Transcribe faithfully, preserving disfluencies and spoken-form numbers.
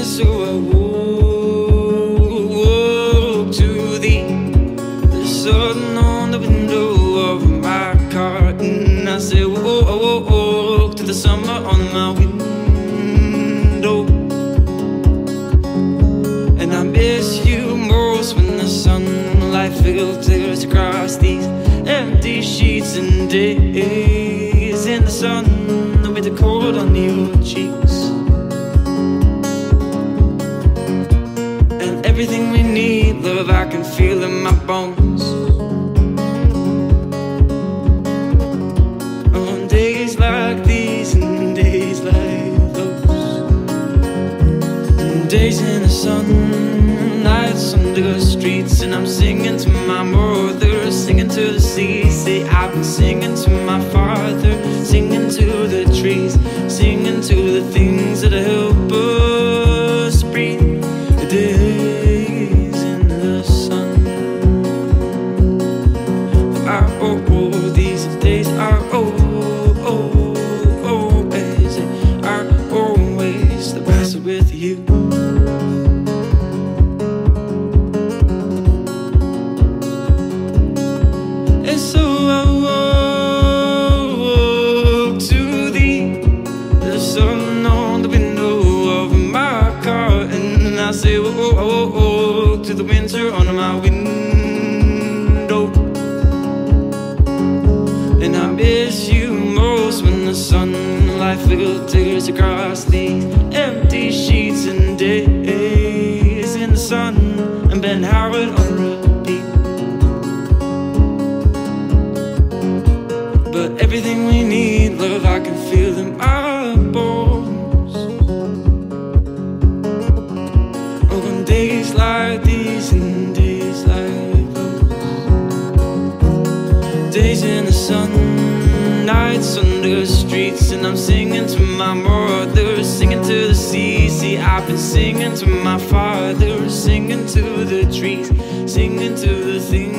And so I woke to the, the sun on the window of my car. And I said, whoa, whoa, whoa, to the summer on my window. And I miss you most when the sunlight filters across these empty sheets and days in the sun with the cold on your cheeks. And everything we need, love, I can feel in my bones. On days like these and days like those, and days in the sun, nights under the streets. And I'm singing to my mother, singing to the sea. Say I've been singing to my father, singing to the trees, singing to the things that help us breathe. The days in the sun are oh, oh, these days are oh, oh, always, are always the best with you. And so I woke to the, the sun on the window of my car. And I say, oh, oh, oh, oh, to the winter on my window. And I miss you most when the sunlight filters across these empty sheets and days in the sun. And Ben Howard on repeat. But everything we need, love, I can feel in my bones. Oh, on days like these and days like those, days in the sun, nights under the streets. And I'm singing to my mother, singing to the sea. See, I've been singing to my father, singing to the trees, singing to the things